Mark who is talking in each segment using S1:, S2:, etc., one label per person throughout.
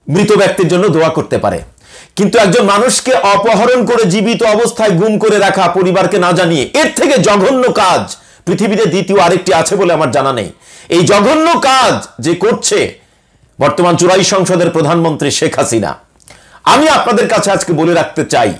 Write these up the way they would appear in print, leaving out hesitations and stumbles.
S1: মৃত ব্যক্তির জন্য দোয়া করতে পারে, কিন্তু একজন মানুষকে অপহরণ করে জীবিত অবস্থায় গুম করে রাখা পরিবারকে না জানিয়ে, এর থেকে জঘন্য কাজ পৃথিবীতে দ্বিতীয় আরেকটি আছে বলে আমার জানা নেই। এই জঘন্য কাজ যে করছে বর্তমান চুরাই সংসদের প্রধানমন্ত্রী শেখ হাসিনা, আমি আপনাদের কাছে আজকে বলে রাখতে চাই,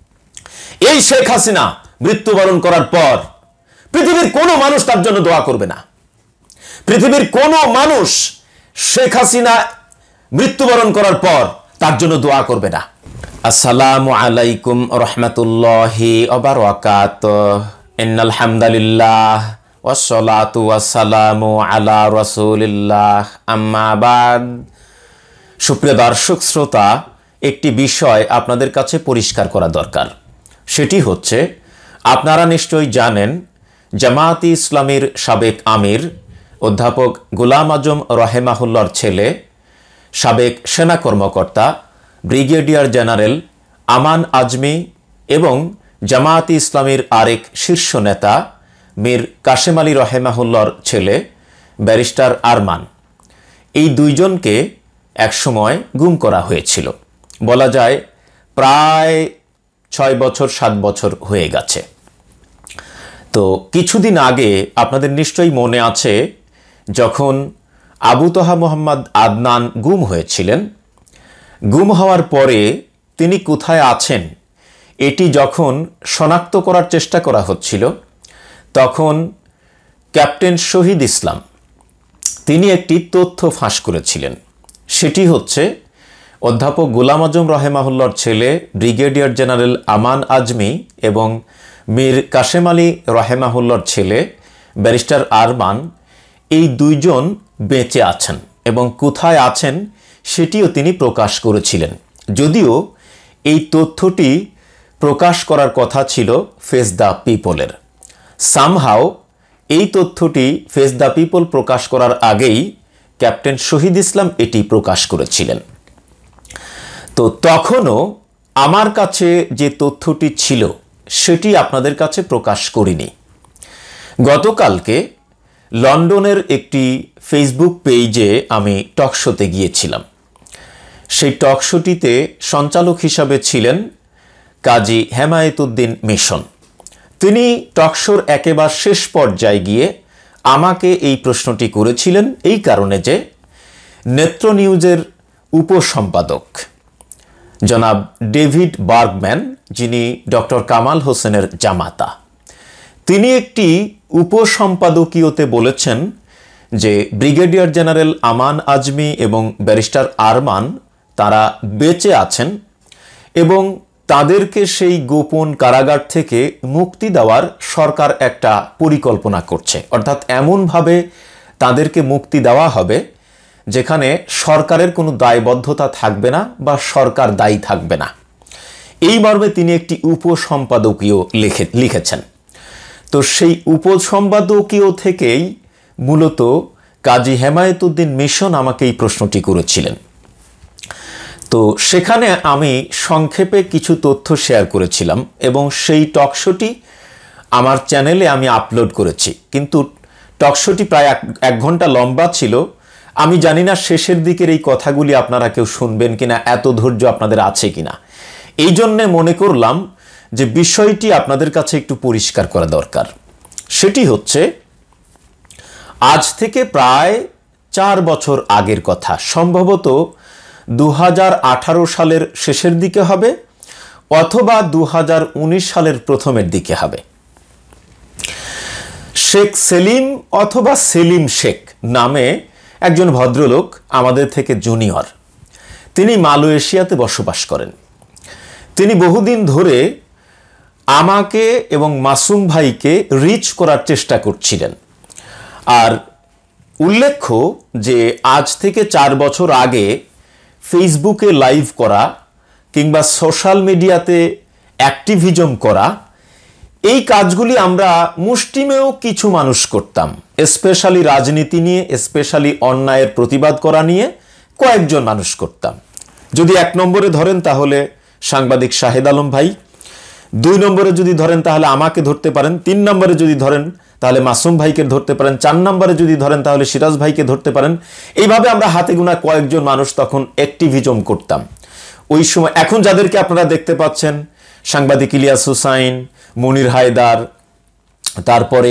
S1: এই শেখ হাসিনা মৃত্যুবরণ করার পর পৃথিবীর কোনো মানুষ তার জন্য দোয়া করবে না। পৃথিবীর কোনো মানুষ শেখ হাসিনা মৃত্যুবরণ করার পর তার জন্য দোয়া করবে না। আসসালামু আলাইকুম রহমতুল্লাহি ওয়া বারাকাতুহু। ইন্নাল হামদুলিল্লাহ ওয়াসসালাতু ওয়াসসালামু আলা রাসূলিল্লাহ, আম্মা বাদ। সুপ্রিয় দর্শক শ্রোতা, একটি বিষয় আপনাদের কাছে পরিষ্কার করা দরকার। সেটি হচ্ছে, আপনারা নিশ্চয়ই জানেন জামায়াতে ইসলামীর সাবেক আমির অধ্যাপক গোলাম আজম রাহেমাহুল্লাহর ছেলে, সাবেক সেনা কর্মকর্তা ব্রিগেডিয়ার জেনারেল আমান আজমি এবং জামায়াতে ইসলামীর আরেক শীর্ষ নেতা মীর কাশেম আলী রাহেমাহুল্লাহর ছেলে ব্যারিস্টার আরমান, এই দুইজনকে একসময় গুম করা হয়েছিল। বলা যায় প্রায় 6 বছর 7 বছর হয়ে গেছে। তো কিছুদিন আগে আপনাদের নিশ্চয়ই মনে আছে, যখন আবু তহা মোহাম্মদ আদনান গুম হয়েছিলেন, গুম হওয়ার পরে তিনি কোথায় আছেন এটি যখন শনাক্ত করার চেষ্টা করা হচ্ছিল, তখন ক্যাপ্টেন শহীদ ইসলাম তিনি একটি তথ্য ফাঁস করেছিলেন। সেটি হচ্ছে, অধ্যাপক গোলাম আজম রাহেমাহুল্লাহর ছেলে ব্রিগেডিয়ার জেনারেল আমান আজমি এবং মীর কাশেম আলী রাহেমাহুল্লাহর ছেলে ব্যারিস্টার আরমান, এই দুইজন বেঁচে আছেন এবং কোথায় আছেন সেটিও তিনি প্রকাশ করেছিলেন। যদিও এই তথ্যটি প্রকাশ করার কথা ছিল ফেস দ্য পিপলের। সামহাও এই তথ্যটি ফেস দ্য পিপল প্রকাশ করার আগেই ক্যাপ্টেন শহীদ ইসলাম এটি প্রকাশ করেছিলেন। তো তখনও আমার কাছে যে তথ্যটি ছিল সেটি আপনাদের কাছে প্রকাশ করিনি। গতকালকে লন্ডনের একটি ফেসবুক পেজে আমি টকশোতে গিয়েছিলাম। সেই টকশোটিতে সঞ্চালক হিসাবে ছিলেন কাজী হেমায়েতুদ্দিন মিশন। তিনি টকশোর একেবারে শেষ পর্যায়ে গিয়ে আমাকে এই প্রশ্নটি করেছিলেন, এই কারণে যে নেত্র নিউজের উপসম্পাদক জনাব ডেভিড বার্গম্যান, যিনি ডক্টর কামাল হোসেনের জামাতা, তিনি একটি উপসম্পাদকীয়তে বলেছেন যে ব্রিগেডিয়ার জেনারেল আমান আজমি এবং ব্যারিস্টার আরমান তারা বেঁচে আছেন এবং তাদেরকে সেই গোপন কারাগার থেকে মুক্তি দেওয়ার সরকার একটা পরিকল্পনা করছে। অর্থাৎ এমনভাবে তাদেরকে মুক্তি দেওয়া হবে যেখানে সরকারের কোনো দায়বদ্ধতা থাকবে না বা সরকার দায়ী থাকবে না। এই মর্মে তিনি একটি উপসম্পাদকীয় লিখেছেন। তো সেই উপসম্পাদকীয় থেকেই মূলত কাজী হেমায়েতুদ্দিন মিশন আমাকে এই প্রশ্নটি করেছিলেন। তো সেখানে আমি সংক্ষেপে কিছু তথ্য শেয়ার করেছিলাম এবং সেই টকশোটি আমার চ্যানেলে আমি আপলোড করেছি। কিন্তু টকশোটি প্রায় 1 ঘন্টা লম্বা ছিল। আমি জানি না শেষের দিকের এই কথাগুলি আপনারা কেউ শুনবেন কিনা, এত ধৈর্য আপনাদের আছে কিনা। এই জন্যে মনে করলাম যে বিষয়টি আপনাদের কাছে একটু পরিষ্কার করা দরকার। সেটি হচ্ছে, আজ থেকে প্রায় 4 বছর আগের কথা, সম্ভবত 2018 সালের শেষের দিকে হবে অথবা 2019 সালের প্রথমের দিকে হবে। শেখ সেলিম অথবা সেলিম শেখ নামে একজন ভদ্রলোক, আমাদের থেকে জুনিয়র, তিনি মালয়েশিয়াতে বসবাস করেন। তিনি বহুদিন ধরে আমাকে এবং মাসুম ভাইকে রিচ করার চেষ্টা করছিলেন। আর উল্লেখ্য যে আজ থেকে 4 বছর আগে ফেসবুকে লাইভ করা কিংবা সোশ্যাল মিডিয়াতে অ্যাক্টিভিজম করা, এই কাজগুলি আমরা মুষ্টিমেয় কিছু মানুষ করতাম। স্পেশালি রাজনীতি নিয়ে, স্পেশালি অন্যায়ের প্রতিবাদ করা নিয়ে কয়েকজন মানুষ করতাম। যদি 1 নম্বরে ধরেন তাহলে সাংবাদিক শাহেদ আলম ভাই, 2 নম্বরে যদি ধরেন তাহলে আমাকে ধরতে পারেন, 3 নম্বরে যদি ধরেন তাহলে মাসুম ভাইকে ধরতে পারেন, 4 নম্বরে যদি ধরেন তাহলে সিরাজ ভাইকে ধরতে পারেন। এইভাবে আমরা হাতে গোনা কয়েকজন মানুষ তখন অ্যাক্টিভিজম করতাম ওই সময়। এখন যাদেরকে আপনারা দেখতে পাচ্ছেন, সাংবাদিক ইলিয়াস হুসাইন, মনির হায়দার, তারপরে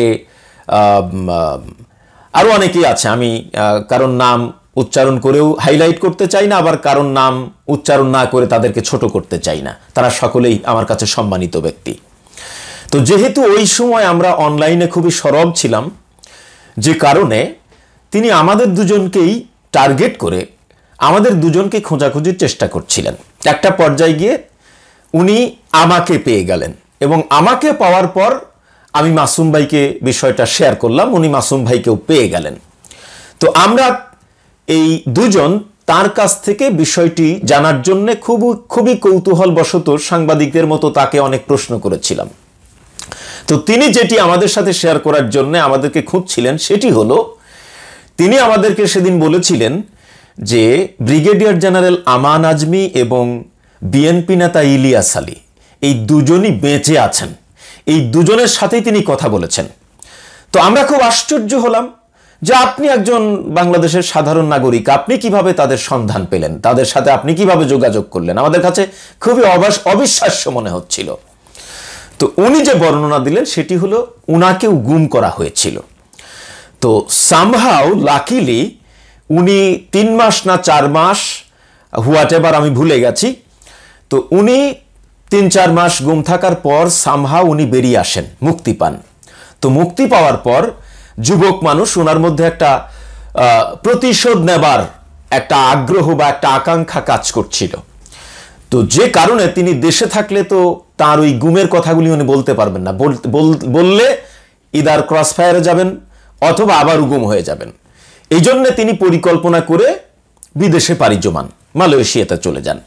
S1: আরও অনেকেই আছে, আমি কারণ নাম উচ্চারণ করেও হাইলাইট করতে চাই না, আবার কারণ নাম উচ্চারণ না করে তাদেরকে ছোট করতে চাই না, তারা সকলেই আমার কাছে সম্মানিত ব্যক্তি। তো যেহেতু ওই সময় আমরা অনলাইনে খুবই সরব ছিলাম, যে কারণে তিনি আমাদের দুজনকেই টার্গেট করে আমাদের দুজনকে খোঁজাখুঁজির চেষ্টা করছিলেন। একটা পর্যায়ে গিয়ে উনি আমাকে পেয়ে গেলেন এবং আমাকে পাওয়ার পর আমি মাসুম ভাইকে বিষয়টা শেয়ার করলাম, উনি মাসুম ভাইকেও পেয়ে গেলেন। তো আমরা এই দুজন তার কাছ থেকে বিষয়টি জানার জন্য খুবই কৌতূহলবশত সাংবাদিকদের মতো তাকে অনেক প্রশ্ন করেছিলাম। তো তিনি যেটি আমাদের সাথে শেয়ার করার জন্য আমাদেরকে খুঁজছিলেন সেটি হলো, তিনি আমাদেরকে সেদিন বলেছিলেন যে ব্রিগেডিয়ার জেনারেল আমান আজমি এবং বিএনপি নেতা ইলিয়াস আলী এই দুজনই বেঁচে আছেন, এই দুজনের সাথেই তিনি কথা বলেছেন। তো আমরা খুব আশ্চর্য হলাম যে আপনি একজন বাংলাদেশের সাধারণ নাগরিক, আপনি কিভাবে তাদের সন্ধান পেলেন, তাদের সাথে আপনি কিভাবে যোগাযোগ করলেন? আমাদের কাছে খুবই অবিশ্বাস্য মনে হচ্ছিল। তো উনি যে বর্ণনা দিলেন সেটি হলো উনাকেও গুম করা হয়েছিল। তো সামহাউ লাকিলি উনি 3 মাস না 4 মাস, হোয়াট এভার আমি ভুলে গেছি, তো উনি 3-4 মাস গুম থাকার পর সামহাউ উনি বেরিয়ে আসেন, মুক্তি পান। তো মুক্তি পাওয়ার পর যুবক মানুষ, ওনার মধ্যে একটা প্রতিশোধ নেবার একটা আগ্রহ বা একটা আকাঙ্ক্ষা কাজ করছিল। তো যে কারণে তিনি দেশে থাকলে তো তার ওই গুমের কথাগুলি উনি বলতে পারবেন না, বললে ইদার ক্রস ফায়ারে যাবেন অথবা আবার গুম হয়ে যাবেন। এই জন্য তিনি পরিকল্পনা করে বিদেশে পাড়ি জমান, মালয়েশিয়াতে চলে যান।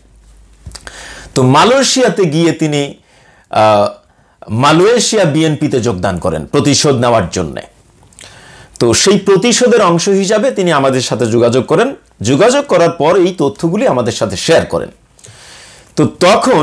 S1: তো মালয়েশিয়াতে গিয়ে তিনি মালয়েশিয়া বিএনপিতে যোগদান করেন প্রতিশোধ নেওয়ার জন্যে। তো সেই প্রতিশোধের অংশ হিসাবে তিনি আমাদের সাথে যোগাযোগ করেন, যোগাযোগ করার পর এই তথ্যগুলি আমাদের সাথে শেয়ার করেন। তো তখন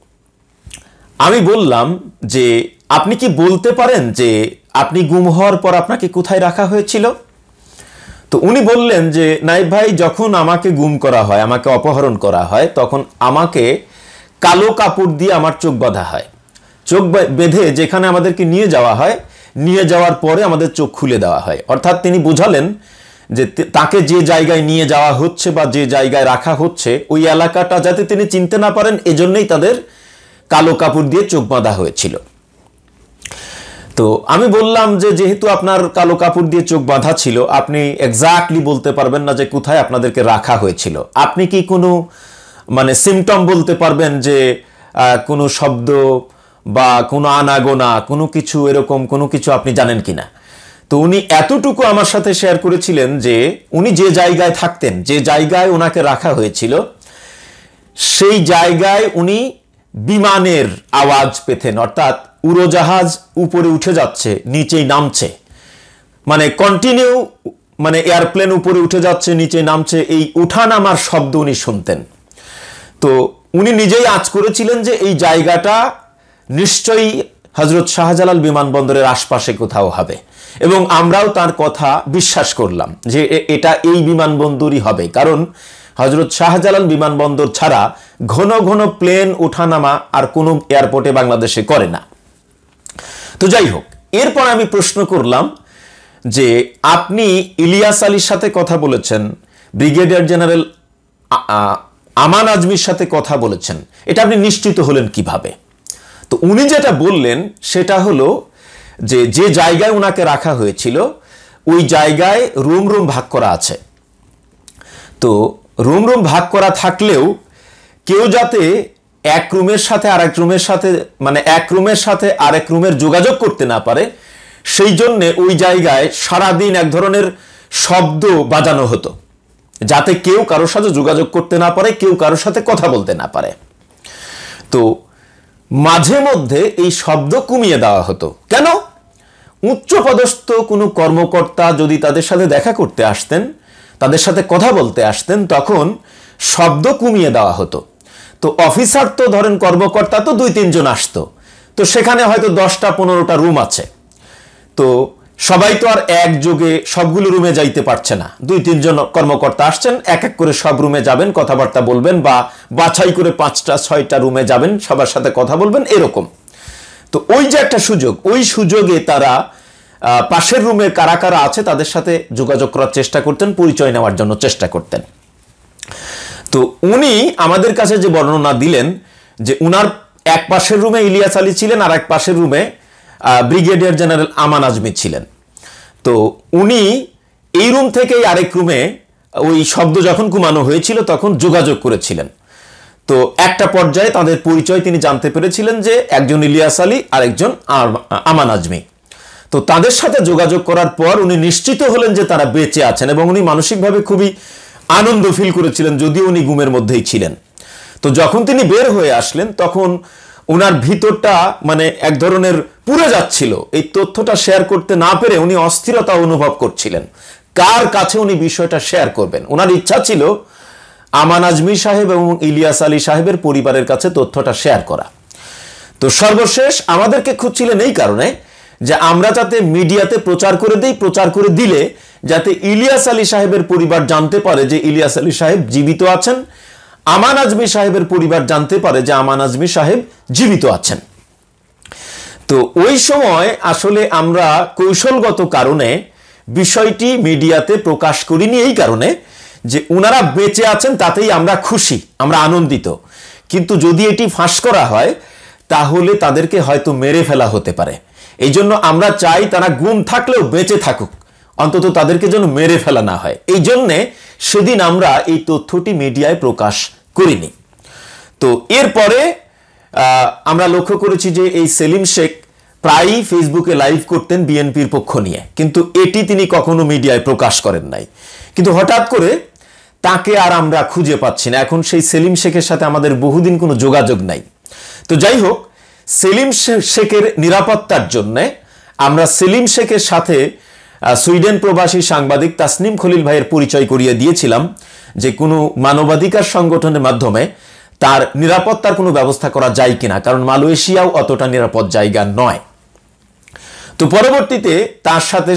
S1: আমি বললাম যে আপনি কি বলতে পারেন যে আপনি গুম হওয়ার পর আপনাকে কোথায় রাখা হয়েছিল? তো উনি বললেন যে নাইব ভাই, যখন আমাকে গুম করা হয়, আমাকে অপহরণ করা হয়, তখন আমাকে কালো কাপড় দিয়ে আমার চোখ বাঁধা হয়। চোখ বেঁধে যেখানে আমাদেরকে নিয়ে যাওয়া হয়, নিয়ে যাওয়ার পরে আমাদের চোখ খুলে দেওয়া হয়। অর্থাৎ তিনি বোঝালেন যে তাকে যে জায়গায় নিয়ে যাওয়া হচ্ছে বা যে জায়গায় রাখা হচ্ছে ওই এলাকাটা যাতে তিনি চিনতে না পারেন, এজন্যই তাদের কালো কাপড় দিয়ে চোখ বাঁধা হয়েছিল। তো আমি বললাম যে যেহেতু আপনার কালো কাপড় দিয়ে চোখ বাঁধা ছিল, আপনি এক্স্যাক্টলি বলতে পারবেন না যে কোথায় আপনাদেরকে রাখা হয়েছিল। আপনি কি কোনো সিমটম বলতে পারবেন যে কোনো শব্দ বা কোনো আনাগোনা, কোনো কিছু এরকম কোনো কিছু আপনি জানেন কিনা? তো উনি এতটুকু আমার সাথে শেয়ার করেছিলেন যে উনি যে জায়গায় থাকতেন, যে জায়গায় ওনাকে রাখা হয়েছিল, সেই জায়গায় উনি বিমানের আওয়াজ পেতেন। অর্থাৎ উড়োজাহাজ উপরে উঠে যাচ্ছে, নিচেই নামছে, কন্টিনিউ, এয়ারপ্লেন উপরে উঠে যাচ্ছে, নিচে নামছে, এই উঠানামার শব্দ উনি শুনতেন। তো উনি নিজেই আঁচ করেছিলেন যে এই জায়গাটা নিশ্চয়ই হযরত শাহজালাল বিমানবন্দরের আশপাশে কোথাও হবে, এবং আমরাও তার কথা বিশ্বাস করলাম যে এটা এই বিমানবন্দরই হবে, কারণ হযরত শাহজালাল বিমানবন্দর ছাড়া ঘন ঘন প্লেন ওঠানামা আর কোনো এয়ারপোর্টে বাংলাদেশে করে না। তো যাই হোক, এরপর আমি প্রশ্ন করলাম যে আপনি ইলিয়াস আলীর সাথে কথা বলেছেন, ব্রিগেডিয়ার জেনারেল আমান আজমির সাথে কথা বলেছেন, এটা আপনি নিশ্চিত হলেন কিভাবে? তো উনি যেটা বললেন সেটা হলো যে জায়গায় ওনাকে রাখা হয়েছিল ওই জায়গায় রুম ভাগ করা আছে। তো রুম ভাগ করা থাকলেও কেউ যাতে এক রুমের সাথে আরেক রুমের সাথে, এক রুমের সাথে আরেক রুমের যোগাযোগ করতে না পারে, সেই জন্যে ওই জায়গায় সারাদিন এক ধরনের শব্দ বাজানো হতো, যাতে কেউ কারোর সাথে যোগাযোগ করতে না পারে, কেউ কারোর সাথে কথা বলতে না পারে। তো মাঝে মধ্যে এই শব্দ কমিয়ে দেওয়া হতো। কেন? উচ্চপদস্থ কোনো কর্মকর্তা যদি তাদের সাথে দেখা করতে আসতেন, তাদের সাথে কথা বলতে আসতেন, তখন শব্দ কমিয়ে দেওয়া হতো। তো অফিসার তো ধরেন, কর্মকর্তা তো 2-3 জন আসতো, তো সেখানে হয়তো 10টা 15টা রুম আছে। তো সবাই তো আর একযোগে সবগুলো রুমে যাইতে পারছে না, 2-3 জন কর্মকর্তা আসছেন, এক এক করে সব রুমে যাবেন, কথাবার্তা বলবেন, বা বাছাই করে 5টা-6টা রুমে যাবেন, সবার সাথে কথা বলবেন, এরকম। তো ওই যে একটা সুযোগ, ওই সুযোগে তারা পাশের রুমে কারা কারা আছে তাদের সাথে যোগাযোগ করার চেষ্টা করতেন, পরিচয় নেওয়ার জন্য চেষ্টা করতেন। তো উনি আমাদের কাছে যে বর্ণনা দিলেন যে উনার এক পাশের রুমে ইলিয়াস আলী ছিলেন, আর এক পাশের রুমে ব্রিগেডিয়ার জেনারেল আমান আজমি ছিলেন। তো উনি এই রুম থেকেই আরেক রুমে ওই শব্দ যখন ঘুমানো হয়েছিল তখন যোগাযোগ করেছিলেন। তো একটা পর্যায়ে তাদের পরিচয় তিনি জানতে পেরেছিলেন যে একজন ইলিয়াস আলী আর একজন আমান আজমি। তো তাদের সাথে যোগাযোগ করার পর উনি নিশ্চিত হলেন যে তারা বেঁচে আছেন, এবং উনি মানসিকভাবে খুবই আনন্দ ফিল করেছিলেন, যদিও উনি ঘুমের মধ্যেই ছিলেন। তো যখন তিনি বের হয়ে আসলেন তখন উনার ভিতরটা মানে এক ধরনের পুড়ে যাচ্ছিল। এই তথ্যটা শেয়ার করতে না পেরে উনি অস্থিরতা অনুভব করছিলেন, কার কাছে উনি বিষয়টা শেয়ার করবেন। ওনার ইচ্ছা ছিল আমান আজমি সাহেব এবং ইলিয়াস আলী সাহেবের পরিবারের কাছে তথ্যটা শেয়ার করা। তো সর্বশেষ আমাদেরকে খুঁজছিলেন এই কারণে যে আমরা যাতে মিডিয়াতে প্রচার করে দেই, প্রচার করে দিলে যাতে ইলিয়াস আলী সাহেবের পরিবার জানতে পারে যে ইলিয়াস আলী সাহেব জীবিত আছেন, আমান আজমি সাহেবের পরিবার জানতে পারে যে আমান আজমি সাহেব জীবিত আছেন। তো ওই সময় আসলে আমরা কৌশলগত কারণে বিষয়টি মিডিয়াতে প্রকাশ করিনি, এই কারণে যে উনারা বেঁচে আছেন তাতেই আমরা খুশি, আমরা আনন্দিত। কিন্তু যদি এটি ফাঁস করা হয় তাহলে তাদেরকে হয়তো মেরে ফেলা হতে পারে। এই জন্য আমরা চাই তারা গুম থাকলেও বেঁচে থাকুক, অন্তত তাদেরকে যেন মেরে ফেলা না হয়। এই জন্যে সেদিন আমরা এই তথ্যটি মিডিয়ায় প্রকাশ করিনি। তো এরপরে আমরা লক্ষ্য করেছি যে এই সেলিম শেখ প্রায়ই ফেসবুকে লাইভ করতেন বিএনপির পক্ষ নিয়ে, কিন্তু এটি তিনি কখনো মিডিয়ায় প্রকাশ করেন নাই। কিন্তু হঠাৎ করে তাকে আর আমরা খুঁজে পাচ্ছি না। এখন সেই সেলিম শেখের সাথে আমাদের বহুদিন কোনো যোগাযোগ নাই। তো যাই হোক, সেলিম শেখের নিরাপত্তার জন্য আমরা সেলিম শেখের সাথে সুইডেন প্রবাসী সাংবাদিক তাসনিম খলিল ভাইয়ের পরিচয় করিয়ে দিয়েছিলাম যে কোনো মানবাধিকার সংগঠনের মাধ্যমে তার নিরাপত্তার কোনো ব্যবস্থা করা যায় কিনা, কারণ মালয়েশিয়াও অতটা নিরাপদ জায়গা নয়। তো পরবর্তীতে তার সাথে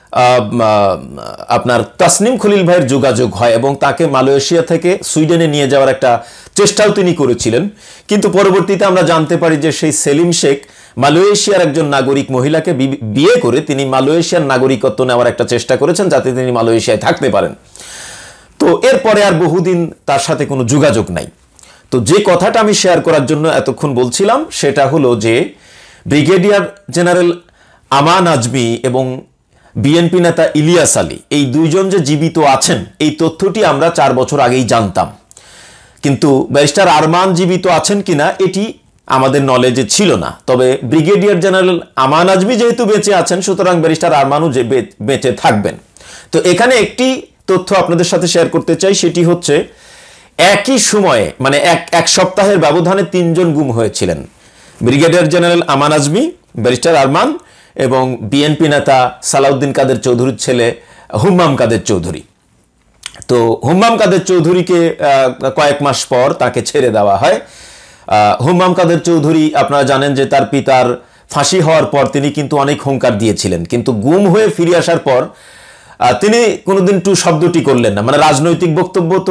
S1: আপনার তাসনিম খলিল ভাইয়ের যোগাযোগ হয় এবং তাকে মালয়েশিয়া থেকে সুইডেনে নিয়ে যাওয়ার একটা চেষ্টাও তিনি করেছিলেন। কিন্তু পরবর্তীতে আমরা জানতে পারি যে সেই সেলিম শেখ মালয়েশিয়ার একজন নাগরিক মহিলাকে বিয়ে করে তিনি মালয়েশিয়ার নাগরিকত্ব নেওয়ার একটা চেষ্টা করেছেন যাতে তিনি মালয়েশিয়ায় থাকতে পারেন। তো এরপরে আর বহুদিন তার সাথে কোনো যোগাযোগ নাই। তো যে কথাটা আমি শেয়ার করার জন্য এতক্ষণ বলছিলাম সেটা হলো যে ব্রিগেডিয়ার জেনারেল আমান আজমি এবং বিএনপি নেতা ইলিয়াস আলী এই দুইজন যে জীবিত আছেন এই তথ্যটি আমরা 4 বছর আগেই জানতাম, কিন্তু ব্যারিস্টার আরমান জীবিত আছেন কিনা এটি আমাদের নলেজে ছিল না। তবে ব্রিগেডিয়ার জেনারেল আমান আজমি যেহেতু বেঁচে আছেন সুতরাং ব্যারিস্টার আরমানও যে বেঁচে থাকবেন। তো এখানে একটি তথ্য আপনাদের সাথে শেয়ার করতে চাই, সেটি হচ্ছে একই সময়ে মানে এক সপ্তাহের ব্যবধানে 3 জন গুম হয়েছিলেন, brigadier general Aman Azmi, barrister Arman এবং বিএনপি নেতা সালাউদ্দিন কাদের চৌধুরীর ছেলে হুম্মাম কাদের চৌধুরী। তো হুম্মাম কাদের চৌধুরীকে কয়েক মাস পর তাকে ছেড়ে দেওয়া হয়। হুম্মাম কাদের চৌধুরী আপনারা জানেন যে তার পিতার ফাঁসি হওয়ার পর তিনি কিন্তু অনেক হুঙ্কার দিয়েছিলেন, কিন্তু গুম হয়ে ফিরে আসার পর তিনি কোনোদিন টু শব্দটি করলেন না। মানে রাজনৈতিক বক্তব্য তো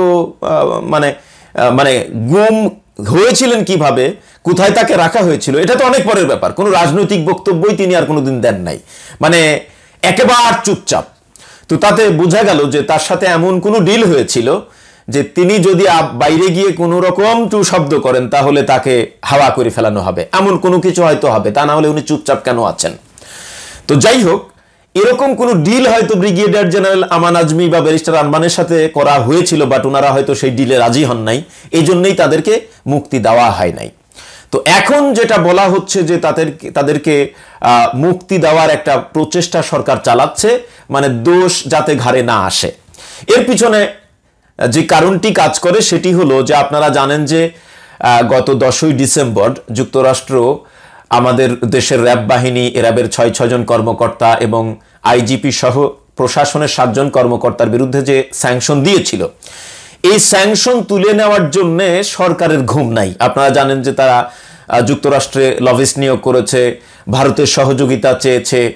S1: মানে গুম হয়েছিলেন কিভাবে, কোথায় তাকে রাখা হয়েছিল এটা তো অনেক পরের ব্যাপার, কোনো রাজনৈতিক বক্তব্যই তিনি আর কোনোদিন দেন নাই, মানে একেবারে চুপচাপ। তো তাতে বোঝা গেল যে তার সাথে এমন কোনো ডিল হয়েছিল যে তিনি যদি বাইরে গিয়ে কোনো রকম টু শব্দ করেন তাহলে তাকে হাওয়া করে ফেলানো হবে, এমন কোনো কিছু হয়তো হবে, তা না হলে উনি চুপচাপ কেন আছেন। তো যাই হোক, এরকম কোনো ডিল হয়তো ব্রিগেডিয়ার জেনারেল আমান আজমি বা ব্যারিস্টার আরমানের সাথে করা হয়েছিল, বাট ওনারা হয়তো সেই ডিলে রাজি হন নাই, এই জন্যই তাদেরকে মুক্তি দেওয়া হয় নাই। তো এখন যেটা বলা হচ্ছে যে তাদেরকে মুক্তি দেওয়ার একটা প্রচেষ্টা সরকার চালাচ্ছে, মানে দোষ যাতে ঘাড়ে না আসে। এর পিছনে যে কারণটি কাজ করে সেটি হলো যে আপনারা জানেন যে গত 10ই ডিসেম্বর যুক্তরাষ্ট্র আমাদের দেশের র্যাব বাহিনী, র্যাবের 6 জন কর্মকর্তা এবং আইজিপি সহ প্রশাসনের 7 জন কর্মকর্তার বিরুদ্ধে যে স্যাংশন দিয়েছিল, এই স্যাংশন তুলে নেওয়ার জন্য সরকারের ঘুম নাই। আপনারা জানেন যে তারা যুক্তরাষ্ট্রে লবিস্ট নিয়োগ করেছে, ভারতের সহযোগিতা চেয়েছে,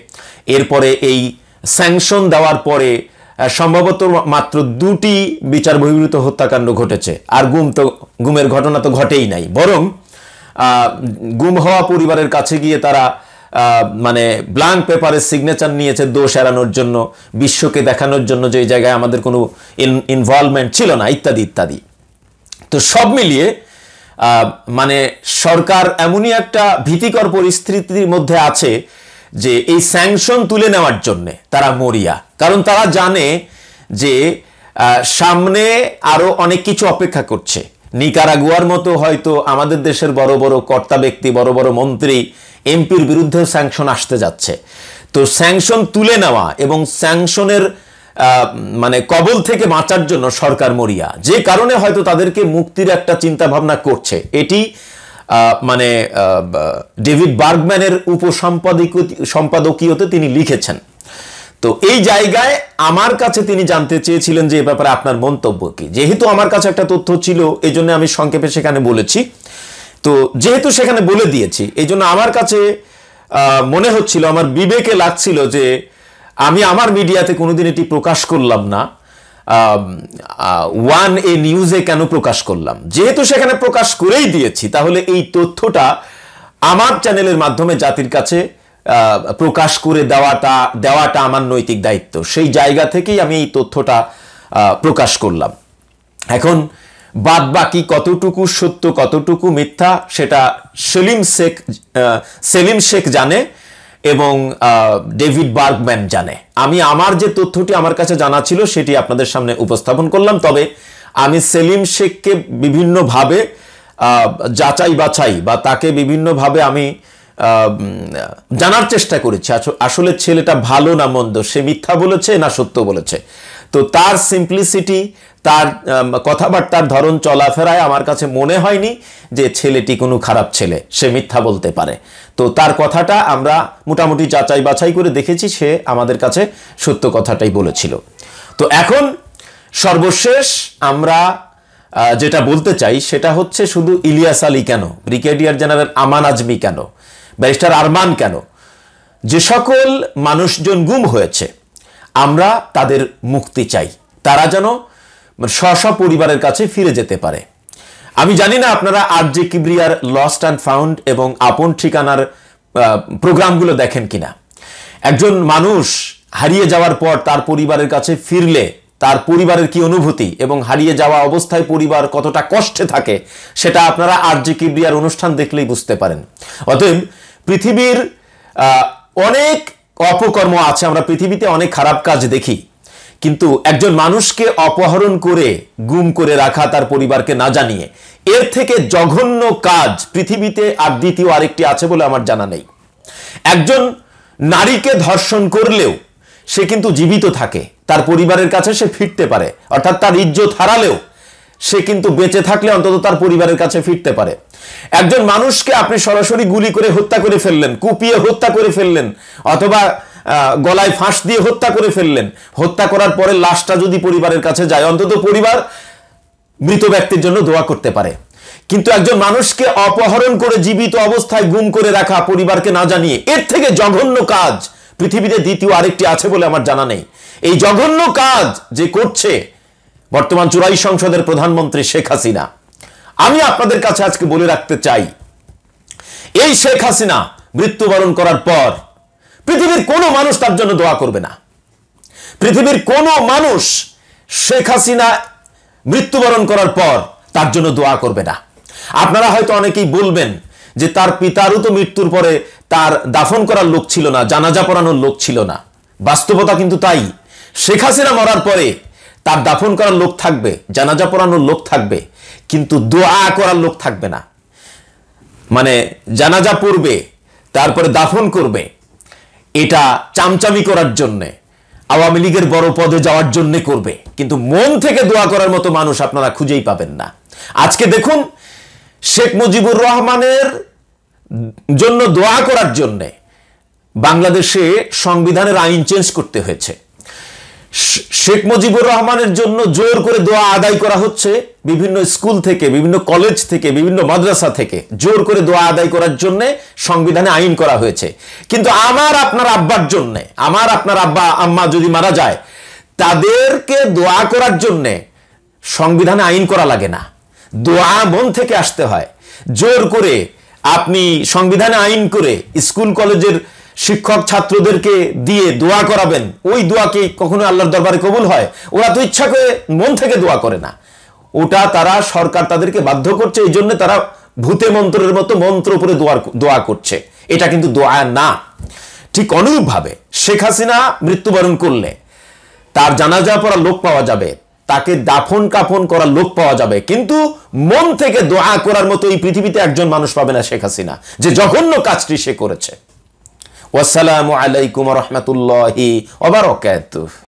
S1: এরপরে এই স্যাংশন দেওয়ার পরে সম্ভবত মাত্র 2টি বিচার বহির্ভূত হত্যাকাণ্ড ঘটেছে, আর গুমের ঘটনা তো ঘটেই নাই, বরং গুম হওয়া পরিবারের কাছে গিয়ে তারা মানে ব্ল্যাঙ্ক পেপারের সিগনেচার নিয়েছে দোষ এড়ানোর জন্য, বিশ্বকে দেখানোর জন্য যে জায়গায় আমাদের কোনো ইনভলভমেন্ট ছিল না, ইত্যাদি ইত্যাদি। তো সব মিলিয়ে মানে সরকার এমনই একটা ভীতিকর পরিস্থিতির মধ্যে আছে যে এই স্যাংশন তুলে নেওয়ার জন্য তারা মরিয়া, কারণ তারা জানে যে সামনে আরো অনেক কিছু অপেক্ষা করছে। নিকারাগুয়ার মতো হয়তো আমাদের দেশের বড় বড় কর্তা ব্যক্তি, বড় বড় মন্ত্রী, এমপির বিরুদ্ধে স্যাংশন আসতে যাচ্ছে। তো স্যাংশন তুলে নেওয়া এবং স্যাংশনের মানে কবল থেকে বাঁচার জন্য সরকার মরিয়া, যে কারণে হয়তো তাদেরকে মুক্তির একটা চিন্তা ভাবনা করছে। এটি মানে ডেভিড বার্গম্যানের উপসম্পাদকীয়তে তিনি লিখেছেন। তো এই জায়গায় আমার কাছে তিনি জানতে চেয়েছিলেন যে এ ব্যাপারে আপনার মন্তব্য কি। যেহেতু আমার কাছে একটা তথ্য ছিল, এই জন্য আমি সংক্ষেপে সেখানে বলেছি। তো যেহেতু সেখানে বলে দিয়েছি, এই জন্য আমার কাছে মনে হচ্ছিল, আমার বিবেকে লাগছিল যে আমি আমার মিডিয়াতে কোনোদিন এটি প্রকাশ করলাম না, ওয়ান এ নিউজে কেন প্রকাশ করলাম। যেহেতু সেখানে প্রকাশ করেই দিয়েছি, তাহলে এই তথ্যটা আমার চ্যানেলের মাধ্যমে জাতির কাছে প্রকাশ করে দেওয়াটা আমার নৈতিক দায়িত্ব। সেই জায়গা থেকেই আমি এই তথ্যটা প্রকাশ করলাম। এখন বাদ বাকি কতটুকু সত্য কতটুকু মিথ্যা সেটা সেলিম শেখ জানে এবং ডেভিড বার্গম্যান জানে। আমি আমার যে তথ্যটি আমার কাছে জানা ছিল সেটি আপনাদের সামনে উপস্থাপন করলাম। তবে আমি সেলিম শেখকে বিভিন্নভাবে যাচাই বাছাই বা তাকে বিভিন্নভাবে আমি জানার চেষ্টা করেছি আসলে ছেলেটা ভালো না মন্দ, সে মিথ্যা বলেছে না সত্য বলেছে। তো তার সিম্পলিসিটি, তার কথাবার্তার ধরন, চলাফেরায় আমার কাছে মনে হয়নি যে ছেলেটি কোনো খারাপ ছেলে, সে মিথ্যা বলতে পারে। তো তার কথাটা আমরা মোটামুটি যাচাই বাছাই করে দেখেছি, সে আমাদের কাছে সত্য কথাটাই বলেছিল। তো এখন সর্বশেষ আমরা যেটা বলতে চাই সেটা হচ্ছে শুধু ইলিয়াস আলী কেন, ব্রিগেডিয়ার জেনারেল আমান আজমি কেন, ব্যারিস্টার আরমান কেন, যে সকল মানুষজন গুম হয়েছে আমরা তাদের মুক্তি চাই, তারা যেন স্ব পরিবারের কাছে ফিরে যেতে পারে। আমি জানি না আপনারা আরজে কিবরিয়ার লস্ট অ্যান্ড ফাউন্ড এবং আপন ঠিকানার প্রোগ্রামগুলো দেখেন কিনা। একজন মানুষ হারিয়ে যাওয়ার পর তার পরিবারের কাছে ফিরলে তার পরিবারের কি অনুভূতি এবং হারিয়ে যাওয়া অবস্থায় পরিবার কতটা কষ্টে থাকে সেটা আপনারা আরজে কিবরিয়ার অনুষ্ঠান দেখলেই বুঝতে পারেন। অতএব পৃথিবীর অনেক অপকর্ম আছে, আমরা পৃথিবীতে অনেক খারাপ কাজ দেখি, কিন্তু একজন মানুষকে অপহরণ করে গুম করে রাখা তার পরিবারকে না জানিয়ে, এর থেকে জঘন্য কাজ পৃথিবীতে আর দ্বিতীয় আরেকটি আছে বলে আমার জানা নেই। একজন নারীকে ধর্ষণ করলেও সে কিন্তু জীবিত থাকে, তার পরিবারের কাছে সে ফিরতে পারে, অর্থাৎ তার ইজ্জত হারালেও সে কিন্তু বেঁচে থাকলে অন্তত তার পরিবারের কাছে ফিরতে পারে। একজন মানুষকে আপনি সরাসরি গুলি করে হত্যা করে ফেললেন, কুপিয়ে হত্যা করে ফেললেন, অথবা গলায় ফাঁস দিয়ে হত্যা করে ফেললেন, হত্যা করার পরে লাশটা যদি পরিবারের কাছে যায় অন্তত পরিবার মৃত ব্যক্তির জন্য দোয়া করতে পারে। কিন্তু একজন মানুষকে অপহরণ করে জীবিত অবস্থায় গুম করে রাখা পরিবারকে না জানিয়ে, এর থেকে জঘন্য কাজ পৃথিবীতে দ্বিতীয় আরেকটি আছে বলে আমার জানা নেই। এই জঘন্য কাজ যে করছে বর্তমান চুরাই সংসদের প্রধানমন্ত্রী শেখ হাসিনা, আমি আপনাদের কাছে আজকে বলে রাখতে চাই, এই শেখ হাসিনা মৃত্যুবরণ করার পর পৃথিবীর কোনো মানুষ তার জন্য দোয়া করবে না। পৃথিবীর কোনো মানুষ শেখ হাসিনা মৃত্যুবরণ করার পর তার জন্য দোয়া করবে না। আপনারা হয়তো অনেকেই বলবেন যে তার পিতারও তো মৃত্যুর পরে তার দাফন করার লোক ছিল না, জানাজা পড়ানোর লোক ছিল না। বাস্তবতা কিন্তু তাই। শেখ হাসিনা মরার পরে তার দাফন করার লোক থাকবে, জানাজা পড়ানোর লোক থাকবে, কিন্তু দোয়া করার লোক থাকবে না। মানে জানাজা পড়বে তারপরে দাফন করবে, এটা চামচামি করার জন্যে, আওয়ামী লীগের বড় পদে যাওয়ার জন্য করবে, কিন্তু মন থেকে দোয়া করার মতো মানুষ আপনারা খুঁজেই পাবেন না। আজকে দেখুন, শেখ মুজিবুর রহমানের জন্য দোয়া করার জন্যে বাংলাদেশে সংবিধানের আইন চেঞ্জ করতে হয়েছে। শেখ মুজিবুর রহমানের জন্য জোর করে দোয়া আদায় করা হচ্ছে, বিভিন্ন স্কুল থেকে, বিভিন্ন কলেজ থেকে, বিভিন্ন মাদ্রাসা থেকে জোর করে দোয়া আদায় করার জন্য সংবিধানে আইন করা হয়েছে। কিন্তু আমার আপনার আব্বার জন্য, আমার আপনার আব্বা আম্মা যদি মারা যায়, তাদেরকে দোয়া করার জন্য সংবিধানে আইন করা লাগে না, দোয়া মন থেকে আসতে হয়। জোর করে আপনি সংবিধানে আইন করে স্কুল কলেজের শিক্ষক ছাত্রদেরকে দিয়ে দোয়া করাবেন, ওই দোয়া কি কখনো আল্লাহর দরবারে কবুল হয়? ওরা তো ইচ্ছা করে মন থেকে দোয়া করে না, ওটা তারা সরকার তাদেরকে বাধ্য করছে, এই জন্য তারা ভূতে মন্ত্রের মতো মন্ত্র উপরে দোয়া করছে। এটা কিন্তু দোয়া না। ঠিক অনুরূপভাবে শেখ হাসিনা মৃত্যুবরণ করলে তার জানাজা পড়া লোক পাওয়া যাবে, তাকে দাফন কাফন করার লোক পাওয়া যাবে, কিন্তু মন থেকে দোয়া করার মতো এই পৃথিবীতে একজন মানুষ পাবে না শেখ হাসিনা, যে জঘন্য কাজটি সে করেছে। ওয়াসসালামু আলাইকুম ওয়া রাহমাতুল্লাহি ওয়া বারাকাতুহু।